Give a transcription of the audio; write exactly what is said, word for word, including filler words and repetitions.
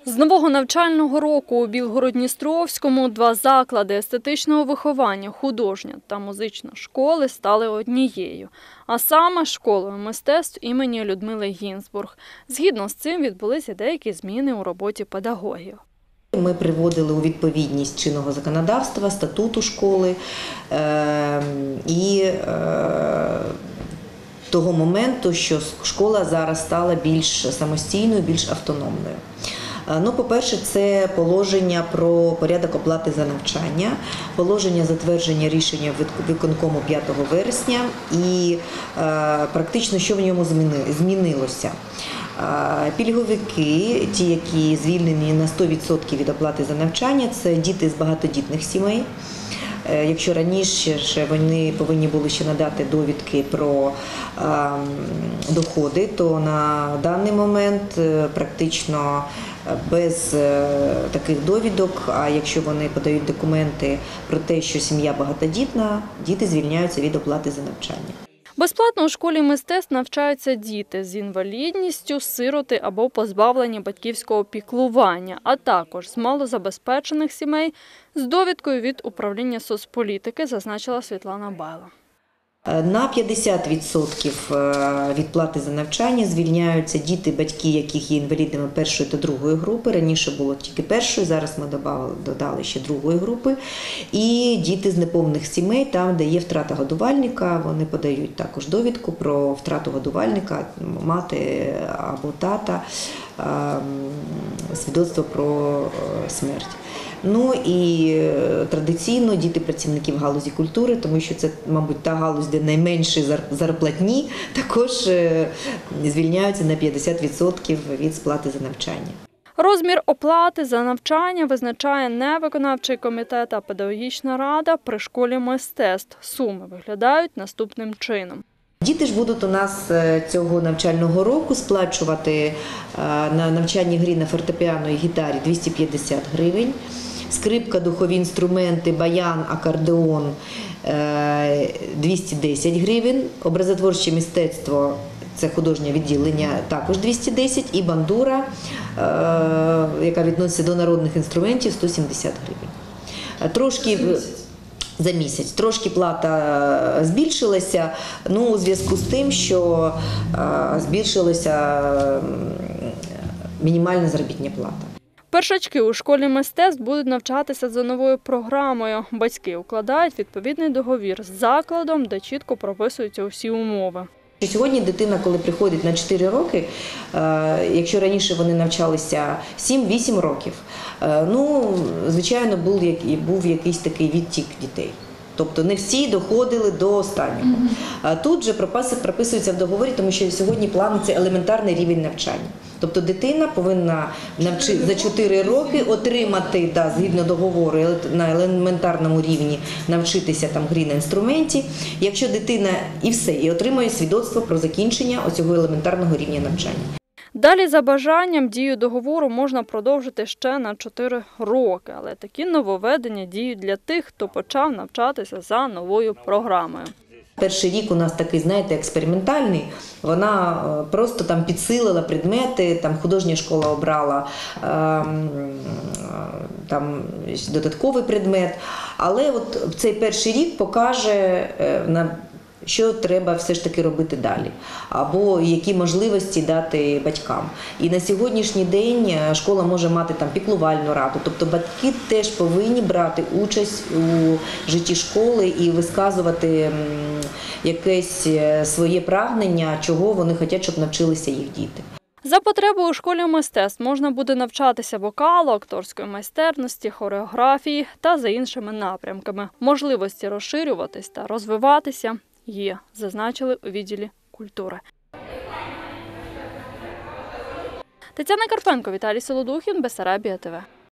З нового навчального року у Білгород-Дністровському два заклади естетичного виховання, художня та музична школи стали однією, а саме школою мистецтв імені Людмили Гінзбург. Згідно з цим відбулися деякі зміни у роботі педагогів. Ми приводили у відповідність чинного законодавства, статуту школи е і е того моменту, що школа зараз стала більш самостійною, більш автономною. Ну, по-перше, це положення про порядок оплати за навчання, положення затвердження рішення виконкому п'ятого вересня і е, практично що в ньому змінилося. Е, пільговики, ті, які звільнені на сто відсотків від оплати за навчання, це діти з багатодітних сімей. Якщо раніше вони повинні були ще надати довідки про е, доходи, то на даний момент практично без е, таких довідок, а якщо вони подають документи про те, що сім'я багатодітна, діти звільняються від оплати за навчання. Безплатно у школі мистецтв навчаються діти з інвалідністю, сироти або позбавлені батьківського піклування, а також з малозабезпечених сімей з довідкою від управління соцполітики, зазначила Світлана Байла. На п'ятдесят відсотків від плати за навчання звільняються діти, батьки яких є інвалідами першої та другої групи. Раніше було тільки першої, зараз ми додали, додали ще другої групи. І діти з неповних сімей, там, де є втрата годувальника, вони подають також довідку про втрату годувальника, мати або тата, свідоцтво про смерть. Ну і традиційно діти працівників галузі культури, тому що це, мабуть, та галузь, де найменші зарплатні, також звільняються на п'ятдесят відсотків від сплати за навчання. Розмір оплати за навчання визначає не виконавчий комітет, а педагогічна рада при школі мистецтв. Суми виглядають наступним чином. Діти ж будуть у нас цього навчального року сплачувати на навчанні грі на фортепіано і гітарі двісті п'ятдесят гривень, скрипка, духові інструменти, баян, акордеон двісті десять гривень, образотворче мистецтво, це художнє відділення, також двісті десять, і бандура, яка відноситься до народних інструментів, сто сімдесят гривень. Трошки за місяць. Трошки плата збільшилася, ну, у зв'язку з тим, що збільшилася мінімальна заробітна плата. Першачки у школі мистецтв будуть навчатися за новою програмою. Батьки укладають відповідний договір з закладом, де чітко прописуються усі умови. Сьогодні дитина, коли приходить на чотири роки, якщо раніше вони навчалися сім-вісім років, ну, звичайно, був, був якийсь такий відтік дітей. Тобто не всі доходили до останнього. Тут же прописується в договорі, тому що сьогодні план – це елементарний рівень навчання. Тобто дитина повинна навчи, за чотири роки отримати, да, згідно договору, на елементарному рівні навчитися там грі на інструменті. Якщо дитина і все, і отримує свідоцтво про закінчення оцього елементарного рівня навчання. Далі за бажанням дію договору можна продовжити ще на чотири роки, але такі нововведення діють для тих, хто почав навчатися за новою програмою. Перший рік у нас такий, знаєте, експериментальний. Вона просто там підсилила предмети, там художня школа обрала е, там додатковий предмет. Але от цей перший рік покаже, е, на що треба все ж таки робити далі, або які можливості дати батькам. І на сьогоднішній день школа може мати там піклувальну раду, тобто батьки теж повинні брати участь у житті школи і висказувати якесь своє прагнення, чого вони хочуть, щоб навчилися їх діти. За потребою у школі мистецтв можна буде навчатися вокалу, акторської майстерності, хореографії та за іншими напрямками. Можливості розширюватись та розвиватися є, зазначили у відділі культури. Тетяна Карпенко, Віталій Солодухін, Бессарабія ТВ.